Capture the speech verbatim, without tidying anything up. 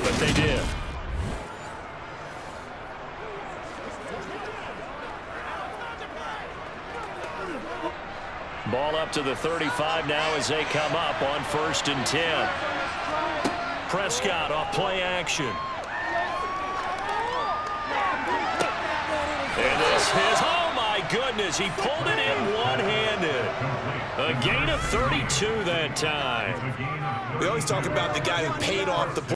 but they did. Ball up to the thirty-five now as they come up on first and ten. Prescott off play action. And this is, oh my goodness, he pulled it in one-handed. A gain of thirty-two that time. We always talk about the guy who paid off the